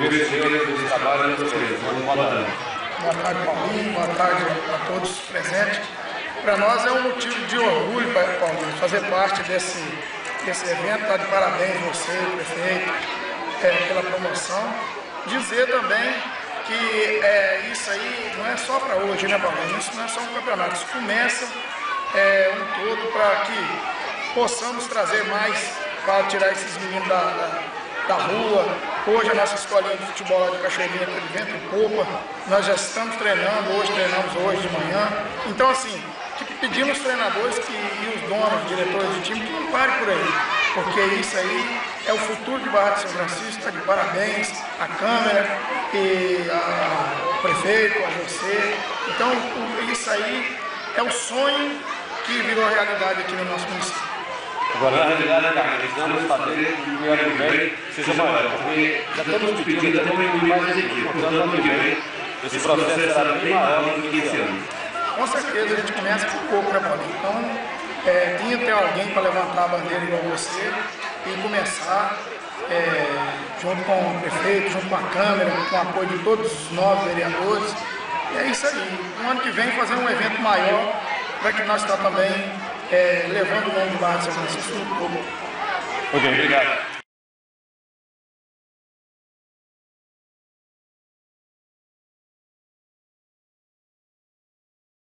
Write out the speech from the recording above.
investimento desse trabalho das coisas. Boa tarde. Boa tarde, Paulinho. Boa tarde a todos presentes. Para nós é um motivo de orgulho, Paulinho, fazer parte desse evento. Está de parabéns você, prefeito, pela promoção. Dizer também que isso aí não é só para hoje, né, Paulinho? Isso não é só um campeonato. Isso começa um todo para que possamos trazer mais para tirar esses meninos da rua. Hoje a nossa escolinha de futebol lá de Cachoeirinha está de vento em popa. Nós já estamos treinando, treinamos hoje de manhã. Então, assim, pedimos aos treinadores e os donos, diretores de time, que não parem por aí, porque isso aí é o futuro de Barra de São Francisco. Está de parabéns a Câmara e o prefeito, a você. Então, isso aí é o sonho que virou realidade aqui no nosso município. Agora, na realidade, Carlos, precisamos fazer que o ano que vem seja maior, porque já estamos pedindo até mais equipe. Portanto, ano que vem, esse processo será bem maior do que esse ano. Com certeza, a gente começa por pouco, né, Paulinho? Então, tinha que ter alguém para levantar a bandeira igual você e começar, junto com o prefeito, junto com a Câmara, com o apoio de todos os novos vereadores. E é isso aí. No ano que vem, fazer um evento maior para que nós estamos também levando o nome de Barra de São Francisco no povo. Ok, obrigado.